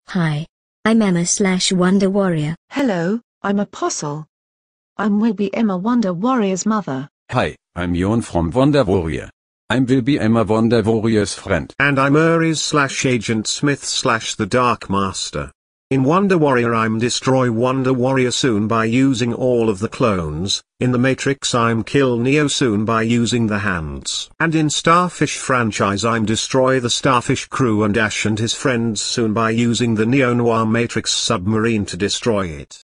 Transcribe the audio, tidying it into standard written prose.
Hi. I'm Emma/Wonder Warrior. Hello, I'm Apostle. Will be Emma Wonder Warrior's mother. Hi, I'm Jon from Wonder Warrior. Will be Emma Wonder Warrior's friend. And I'm Ares/Agent Smith/the Dark Master. In Wonder Warrior I'm destroy Wonder Warrior soon by using all of the clones, in the Matrix I'm kill Neo soon by using the hands. And in Starfish franchise I'm destroy the Starfish crew and Ash and his friends soon by using the Neo Noir Matrix submarine to destroy it.